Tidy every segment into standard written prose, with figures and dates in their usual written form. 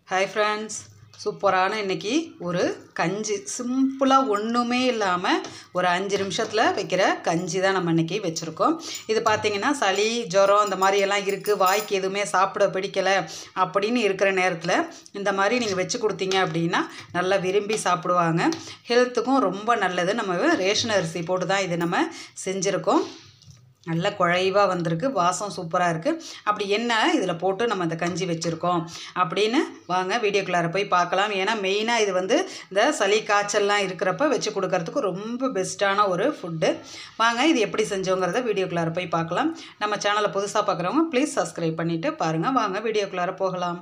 Hi friends, சூப்பரான இன்னைக்கு ஒரு கஞ்சி சிம்பிளா ஒண்ணுமே இல்லாம ஒரு 5 நிமிஷத்துல வைக்கிற கஞ்சி தான் நம்ம இன்னைக்கு வெச்சிருக்கோம். இது பாத்தீங்கன்னா சளி, ஜுரம் அந்த மாதிரி எல்லாம் இருக்கு, வாய்க்கு எதுவுமே சாப்பிட பிடிக்கல அப்படினு இருக்கிற நேரத்துல இந்த மாதிரி நீங்க வெச்சு கொடுத்தீங்க அப்படினா நல்லா விரும்பி சாப்பிடுவாங்க. ஹெல்த்துக்கும் ரொம்ப நல்லது. நம்ம ரேஷன் அரிசி போட்டு தான் இது நம்ம செஞ்சிருக்கோம். நல்ல குழைவா வந்திருக்கு, வாசம் சூப்பரா இருக்கு. அப்படி என்ன இதல போட்டு நம்ம இந்த கஞ்சி வெச்சிருக்கோம் அப்படினு வாங்க வீடியோக்குள்ளார போய் பார்க்கலாம். ஏனா மெயினா இது வந்து இந்த சளி காய்ச்சல்லாம் இருக்குறப்ப வெச்சு கொடுக்கிறதுக்கு ரொம்ப பெஸ்டான ஒரு ஃபுட். வாங்க இது எப்படி செஞ்சோங்கறத வீடியோக்குள்ளார போய் பார்க்கலாம். நம்ம சேனலை புதுசா பார்க்கறவங்க ப்ளீஸ் சப்ஸ்கிரைப் பண்ணிட்டு பாருங்க. வாங்க வீடியோக்குள்ளார போகலாம்.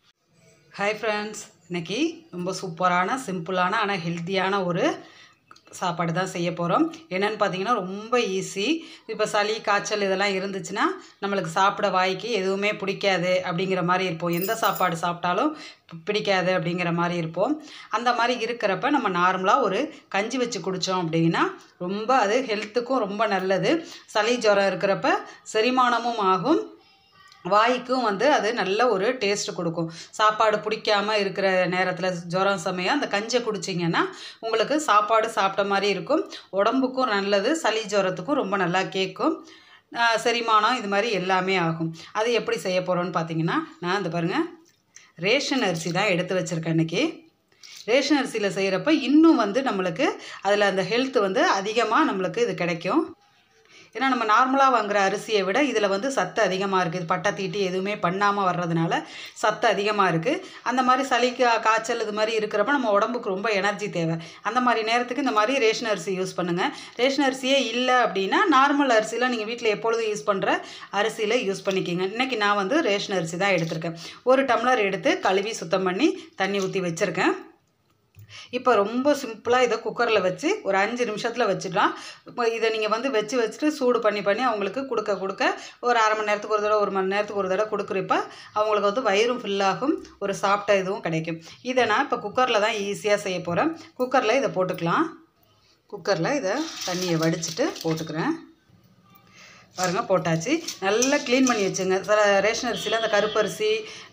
ஹாய் ஃப்ரெண்ட்ஸ், இன்னைக்கு ரொம்ப சூப்பரான சிம்பிளான ஆனா ஹெல்தியான ஒரு சாப்பாடு தான் செய்ய போறோம். என்னன்னு பாத்தீங்கன்னா ரொம்ப ஈஸி. இப்ப சளி காய்ச்சல் இதெல்லாம் இருந்துச்சுனா நமக்கு சாப்பிட வாய்க்கு எதுவுமே பிடிக்காது அப்படிங்கிற மாதிரி இருப்போம். எந்த சாப்பாடு சாப்பிட்டாலும் பிடிக்காது அப்படிங்கிற மாதிரி இருப்போம். அந்த மாதிரி இருக்கிறப்ப நம்ம நார்மலா ஒரு கஞ்சி வச்சு குடிச்சோம் அப்படினா ரொம்ப அது ஹெல்த்துக்கும் ரொம்ப நல்லது. சளி ஜுரம் இருக்கிறப்ப செரிமானமும் ஆகும், வாய்க்கும் வந்து அது நல்ல ஒரு டேஸ்ட் கொடுக்கும். சாப்பாடு பிடிக்காம இருக்கிற நேரத்துல ஜுரம் சமயம் அந்த கஞ்சி குடிச்சீங்கன்னா உங்களுக்கு சாப்பாடு சாப்பிட்ட மாதிரி இருக்கும், உடம்புக்கும் நல்லது, சளி ஜுரத்துக்கும் ரொம்ப நல்லா கேட்கும், செரிமானம் இது மாதிரி எல்லாமே ஆகும். அது எப்படி செய்ய போறோம்னு பாத்தீங்கன்னா நான் இந்த பாருங்க ரேஷன் அரிசி தான் எடுத்து வச்சிருக்கேன். இன்னைக்கு ரேஷன் அரிசியில செய்யறப்ப இன்னும் வந்து நமக்கு அதுல அந்த ஹெல்த் வந்து அதிகமா நமக்கு இது கிடைக்கும். ஏன்னா நம்ம நார்மலா வாங்குற அரிசியை விட இதுல வந்து சத்து அதிகமா இருக்கு. இது பட்டை தீட்டி எதுவுமே பண்ணாம வர்றதுனால சத்து அதிகமா இருக்கு. அந்த மாதிரி சளி காய்ச்சல் இது மாதிரி இருக்கிறப்ப நம்ம உடம்புக்கு ரொம்ப எனர்ஜி தேவை. அந்த மாதிரி நேரத்துக்கு இந்த மாதிரி ரேஷன் அரிசி யூஸ் பண்ணுங்க. ரேஷன் அரிசியே இல்லை அப்படின்னா நார்மல் அரிசியில நீங்க வீட்டில் எப்பொழுதும் யூஸ் பண்ற அரிசியில யூஸ் பண்ணிக்கிங்க. இன்னைக்கு நான் வந்து ரேஷன் அரிசி தான் எடுத்திருக்கேன். 1 டம்ளர் எடுத்து கழுவி சுத்தம் பண்ணி தண்ணி ஊற்றி வச்சிருக்கேன். இப்போ ரொம்ப சிம்பிளா இதை குக்கரில் வச்சு ஒரு 5 நிமிஷத்தில் வச்சிடலாம். இப்போ இதை நீங்கள் வந்து வச்சுட்டு சூடு பண்ணி அவங்களுக்கு கொடுக்க ஒரு அரை மணி நேரத்துக்கு ஒரு தடவை 1 மணி நேரத்துக்கு ஒரு தடவை கொடுக்குறப்ப அவங்களுக்கு வந்து வயிறும் ஃபில்லாகும், ஒரு சாப்பிட்ட இதுவும் கிடைக்கும். இதை நான் இப்போ குக்கரில் தான் ஈஸியாக செய்ய போகிறேன். குக்கரில் இதை போட்டுக்கலாம். குக்கரில் இதை தண்ணியை வடிச்சிட்டு போட்டுக்கிறேன். பாருங்க போட்டாச்சு. நல்லா க்ளீன் பண்ணி வச்சுங்க. ரேஷன் அரிசியில் அந்த கருப்பரிசி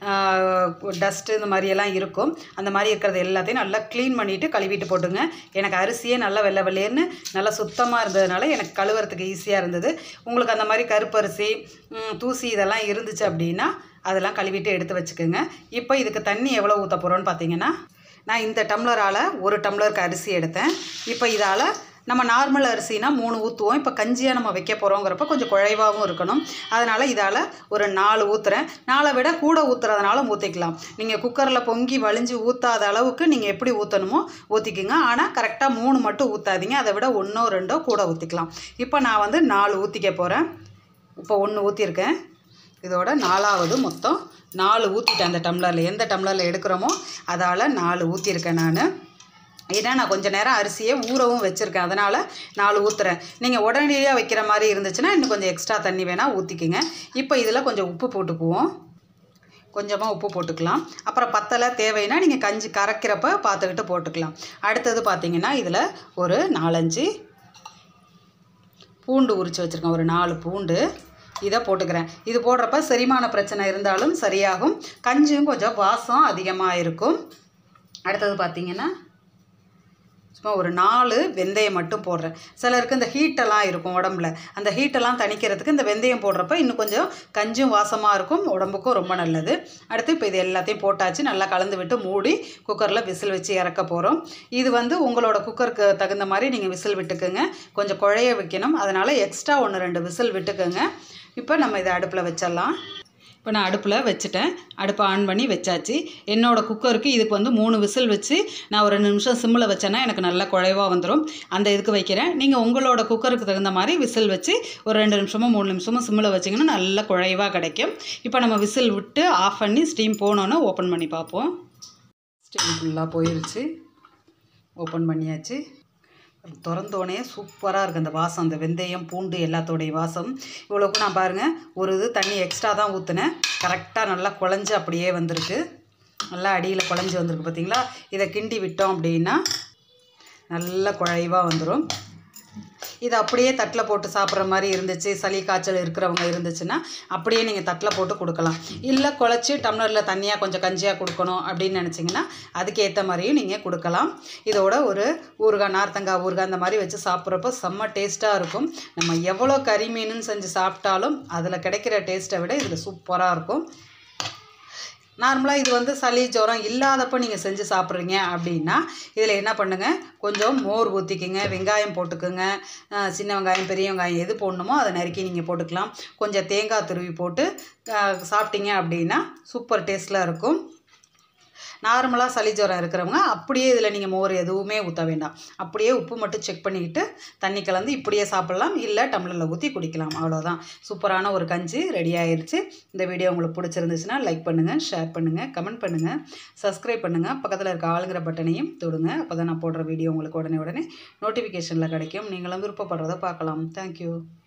டஸ்ட்டு இந்த மாதிரியெல்லாம் இருக்கும். அந்த மாதிரி இருக்கிறது எல்லாத்தையும் நல்லா க்ளீன் பண்ணிவிட்டு கழுவிட்டு போட்டுங்க. எனக்கு அரிசியே நல்லா வெள்ளை வெள்ளையர்னு நல்லா சுத்தமாக இருந்ததுனால எனக்கு கழுவுறதுக்கு ஈஸியாக இருந்தது. உங்களுக்கு அந்த மாதிரி கருப்பரிசி தூசி இதெல்லாம் இருந்துச்சு அப்படின்னா அதெல்லாம் கழுவிட்டு எடுத்து வச்சுக்கோங்க. இப்போ இதுக்கு தண்ணி எவ்வளோ ஊற்ற போகிறோன்னு பார்த்தீங்கன்னா நான் இந்த டம்ளரால் 1 டம்ளருக்கு அரிசி எடுத்தேன். இப்போ இதால் நம்ம நார்மல் அரிசினா 3 ஊற்றுவோம். இப்போ கஞ்சியாக நம்ம வைக்க போகிறோங்கிறப்ப கொஞ்சம் குழைவாகவும் இருக்கணும். அதனால் இதால் ஒரு 4 ஊற்றுறேன். 4 விட கூட ஊற்றுறதுனால ஊற்றிக்கலாம். நீங்கள் குக்கரில் பொங்கி வழிஞ்சு ஊற்றாத அளவுக்கு நீங்கள் எப்படி ஊற்றணுமோ ஊற்றிக்குங்க. ஆனால் கரெக்டாக 3 மட்டும் ஊற்றாதீங்க. அதை விட 1ஓ 2ஓ கூட ஊற்றிக்கலாம். இப்போ நான் வந்து 4 ஊற்றிக்க போகிறேன். இப்போ 1 ஊற்றிருக்கேன். இதோட 4ஆவது மொத்தம் 4 ஊற்றிட்டேன். அந்த டம்ளரில் எந்த டம்ளரில் எடுக்கிறோமோ அதால் 4 ஊற்றிருக்கேன் நான். ஏன்னா நான் கொஞ்சம் நேரம் அரிசியை ஊறவும் வச்சுருக்கேன், அதனால் 4 ஊற்றுறேன். நீங்கள் உடனடியாக வைக்கிற மாதிரி இருந்துச்சுன்னா இன்னும் கொஞ்சம் எக்ஸ்ட்ரா தண்ணி வேணால் ஊற்றிக்குங்க. இப்போ இதில் கொஞ்சம் உப்பு போட்டுக்குவோம். கொஞ்சமாக உப்பு போட்டுக்கலாம். அப்புறம் பத்தலை தேவைன்னா நீங்கள் கஞ்சி கரைக்கிறப்ப பார்த்துக்கிட்டு போட்டுக்கலாம். அடுத்தது பார்த்தீங்கன்னா இதில் ஒரு 4-5 பூண்டு உரித்து வச்சுருக்கேன். ஒரு 4 பூண்டு இதை போட்டுக்கிறேன். இது போடுறப்ப செரிமான பிரச்சனை இருந்தாலும் சரியாகும், கஞ்சியும் கொஞ்சம் வாசம் அதிகமாக இருக்கும். அடுத்தது பார்த்தீங்கன்னா சும்மா ஒரு 4 வெந்தயம் மட்டும் போடுறேன். சிலருக்கு இந்த ஹீட்டெல்லாம் இருக்கும் உடம்புல, அந்த ஹீட்டெல்லாம் தணிக்கிறதுக்கு இந்த வெந்தயம் போடுறப்ப இன்னும் கொஞ்சம் கஞ்சும் வாசமாக இருக்கும், உடம்புக்கும் ரொம்ப நல்லது. அடுத்து இப்போ இது எல்லாத்தையும் போட்டாச்சு. நல்லா கலந்து விட்டு மூடி குக்கரில் விசில் வச்சு இறக்க போகிறோம். இது வந்து உங்களோட குக்கருக்கு தகுந்த மாதிரி நீங்கள் விசில் விட்டுக்குங்க. கொஞ்சம் குழைய வைக்கணும், அதனால் எக்ஸ்ட்ரா 1-2 விசில் விட்டுக்குங்க. இப்போ நம்ம இதை அடுப்பில் வச்சிடலாம். இப்போ நான் அடுப்பில் வச்சுட்டேன். அடுப்பை ஆன் பண்ணி வச்சாச்சு. என்னோடய குக்கருக்கு இதுக்கு வந்து 3 விசில் வச்சு நான் ஒரு 2 நிமிஷம் சிம்மில் வச்சேன்னா எனக்கு நல்லா குழைவாக வந்துடும். அந்த இதுக்கு வைக்கிறேன். நீங்கள் உங்களோட குக்கருக்கு தகுந்த மாதிரி விசில் வச்சு ஒரு 2 நிமிஷமோ 3 நிமிஷமோ சிம்மில் வச்சிங்கன்னா நல்லா குழைவாக கிடைக்கும். இப்போ நம்ம விசில் விட்டு ஆஃப் பண்ணி ஸ்டீம் போனோன்னே ஓப்பன் பண்ணி பார்ப்போம். ஸ்டீம் ஃபுல்லாக போயிடுச்சு. ஓப்பன் பண்ணியாச்சு. திறந்தோடனே சூப்பராக இருக்குது அந்த வாசம், அந்த வெந்தயம் பூண்டு எல்லாத்தோடைய வாசம். இவ்வளோக்கு நான் பாருங்கள் ஒரு இது தண்ணி எக்ஸ்ட்ரா தான் ஊற்றுனேன். கரெக்டாக நல்லா குழஞ்சி அப்படியே வந்திருக்கு. நல்லா அடியில் குழஞ்சி வந்திருக்கு பார்த்தீங்களா. இதை கிண்டி விட்டோம் அப்படின்னா நல்லா குழைவாக வந்துடும். இது அப்படியே தட்டில் போட்டு சாப்பிட்ற மாதிரி இருந்துச்சு, சளி காய்ச்சல் இருக்கிறவங்க இருந்துச்சுன்னா அப்படியே நீங்கள் தட்டில் போட்டு கொடுக்கலாம். இல்லை குழச்சி டம்ளரில் தண்ணியாக கொஞ்சம் கஞ்சியாக கொடுக்கணும் அப்படின்னு நினச்சிங்கன்னா அதுக்கேற்ற மாதிரியும் நீங்கள் கொடுக்கலாம். இதோட ஒரு ஊறுகாய், நார்த்தங்காய் ஊறுகாய் அந்த மாதிரி வச்சு சாப்பிட்றப்போ செம்ம டேஸ்ட்டாக இருக்கும். நம்ம எவ்வளோ கறி மீனுன்னு செஞ்சு சாப்பிட்டாலும் அதில் கிடைக்கிற டேஸ்ட்டை விட இதில் சூப்பராக இருக்கும். நார்மலாக இது வந்து சளி ஜுரம் இல்லாதப்போ நீங்கள் செஞ்சு சாப்பிட்றீங்க அப்படின்னா இதில் என்ன பண்ணுங்கள், கொஞ்சம் மோர் ஊற்றிக்குங்க, வெங்காயம் போட்டுக்குங்க, சின்ன வெங்காயம் பெரிய வெங்காயம் எது போடணுமோ அதை நறுக்கி நீங்கள் போட்டுக்கலாம். கொஞ்சம் தேங்காய் துருவி போட்டு சாப்பிட்டீங்க அப்படின்னா சூப்பர் டேஸ்ட்டில் இருக்கும். நார்மலாக சளி ஜுரம் இருக்கிறவங்க அப்படியே இதில் நீங்கள் மோர் எதுவுமே ஊற்ற வேண்டாம், அப்படியே உப்பு மட்டும் செக் பண்ணிக்கிட்டு தண்ணி கலந்து இப்படியே சாப்பிட்லாம், இல்லை டம்ளரில் ஊற்றி குடிக்கலாம். அவ்வளோதான், சூப்பரான ஒரு கஞ்சி ரெடி ஆயிடுச்சு. இந்த வீடியோ உங்களுக்கு பிடிச்சிருந்துச்சுன்னா லைக் பண்ணுங்கள், ஷேர் பண்ணுங்கள், கமெண்ட் பண்ணுங்கள், சப்ஸ்கிரைப் பண்ணுங்கள், பக்கத்தில் இருக்க ஆளுங்கிற பட்டனையும் தொடுங்க. அப்போ தான் நான் போடுற வீடியோ உங்களுக்கு உடனே நோட்டிஃபிகேஷனில் கிடைக்கும். நீங்களும் விருப்பப்படுறதை பார்க்கலாம். தேங்க்யூ.